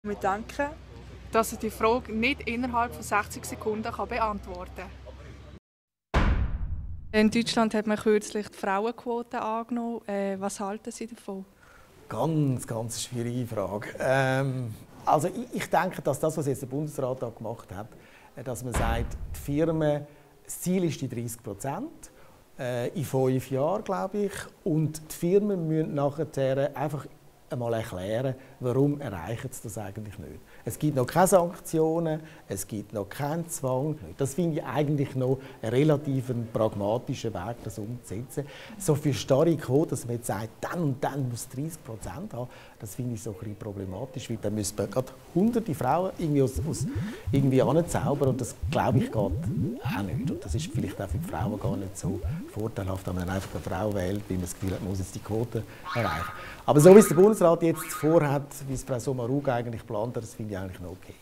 Wir danken, dass er die Frage nicht innerhalb von 60 Sekunden beantworten kann. In Deutschland hat man kürzlich die Frauenquote angenommen. Was halten Sie davon? Ganz schwierige Frage. Also ich denke, dass das, was jetzt der Bundesrat da gemacht hat, dass man sagt, die Firmen, das Ziel ist die 30% in 5 Jahren, glaube ich, und die Firmen müssen nachher einfach einmal erklären, warum erreichen sie das eigentlich nicht. Es gibt noch keine Sanktionen, es gibt noch keinen Zwang. Das finde ich eigentlich noch einen relativ pragmatischen Weg, das umzusetzen. So für starre Quoten, dass man jetzt sagt, dann und dann muss 30% haben, das finde ich so ein bisschen problematisch, weil dann müssen wir gerade hunderte Frauen irgendwie anzaubern und das, glaube ich, geht auch nicht. Und das ist vielleicht auch für die Frauen gar nicht so vorteilhaft, wenn man einfach eine Frau wählt, weil man das Gefühl hat, man muss jetzt die Quote erreichen. Aber so wie es der Bundesrat jetzt vorhat, wie es Frau Sommaruga eigentlich plant, das finde ich eigentlich noch okay.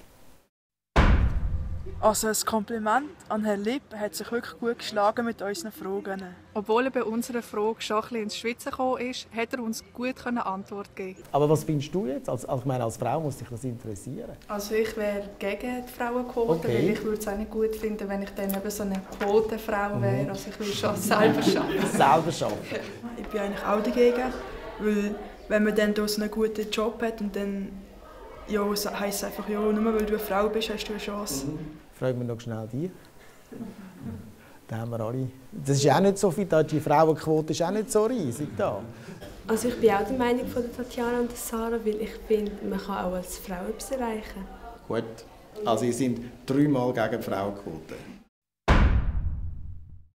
also ein Kompliment an Herrn Lipp hat sich wirklich gut geschlagen mit unseren Fragen. Obwohl er bei unserer Frage schon ein bisschen ins Schwitzen gekommen ist, hat er uns gut Antwort geben. Aber was findest du jetzt? Ich meine, als Frau muss dich das interessieren. Also ich wäre gegen die Frauenquote, Okay. weil ich würde es auch nicht gut finden, wenn ich dann eben so eine Quotenfrau wäre. Also ich will schon selber arbeiten. Selber schaffen. Ich bin eigentlich auch dagegen, weil wenn man dann so einen guten Job hat und dann ja, heisst es einfach, ja, nur weil du eine Frau bist, hast du eine Chance. Fragen wir noch schnell die. Da haben wir alle. Das ist auch nicht so viel, die Frauenquote ist auch nicht so riesig da. Also ich bin auch der Meinung von der Tatjana und der Sarah, weil ich finde, man kann auch als Frau etwas erreichen. Gut. Also, ihr seid 3-mal gegen die Frauenquote.